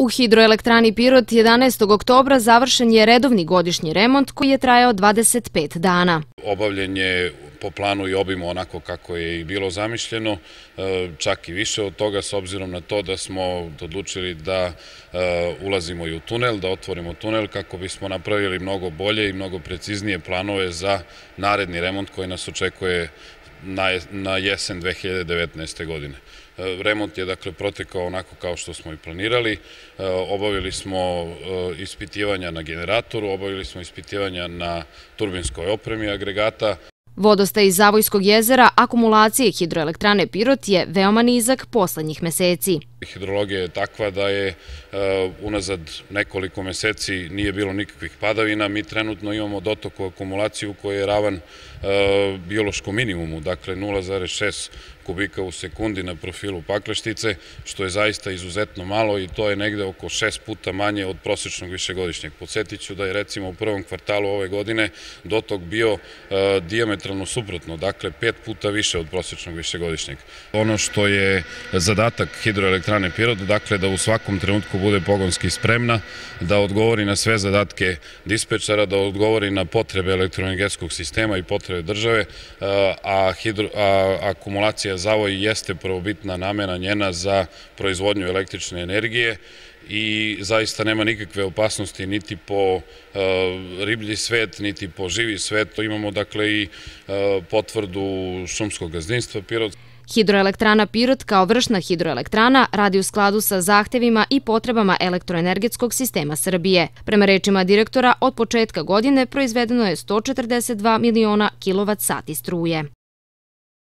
U hidroelektrani Pirot 11. oktobra završen je redovni godišnji remont koji je trajao 25 dana. Obavljen je po planu i obimu onako kako je i bilo zamišljeno, čak i više od toga s obzirom na to da smo odlučili da ulazimo i u tunel, da otvorimo tunel kako bismo napravili mnogo bolje i mnogo preciznije planove za naredni remont koji nas očekuje na jesen 2019. godine. Remont je dakle protekao onako kao što smo i planirali. Obavili smo ispitivanja na generatoru, obavili smo ispitivanja na turbinskoj opremi agregata. Vodostaj iz Zavojskog jezera akumulacije hidroelektrane Pirot je veoma nizak poslednjih meseci. Hidrologija je takva da je unazad nekoliko meseci nije bilo nikakvih padavina. Mi trenutno imamo dotok u akumulaciju koji je ravan biološkom minimumu, dakle 0,6 kubika u sekundi na profilu Pakleštice, što je zaista izuzetno malo i to je negde oko 6 puta manje od prosečnog višegodišnjeg. Podsjetit ću da je recimo u prvom kvartalu ove godine dotok bio dijametralno suprotno, dakle 5 puta više od prosečnog višegodišnjeg. Ono što je zadatak hidroelektrane Pirot, dakle da u svakom trenutku bude pogonski spremna, da odgovori na sve zadatke dispečera, da odgovori na potrebe elektroenergetskog sistema i potrebe države, a akumulacija Zavoj jeste prvobitna namena njena za proizvodnju električne energije i zaista nema nikakve opasnosti niti po riblji svet, niti po živi svet. Imamo dakle i potvrdu šumskog gazdinstva Pirot. Hidroelektrana Pirot kao vršna hidroelektrana radi u skladu sa zahtevima i potrebama elektroenergetskog sistema Srbije. Prema rečima direktora, od početka godine proizvedeno je 142 miliona kilovat sati struje.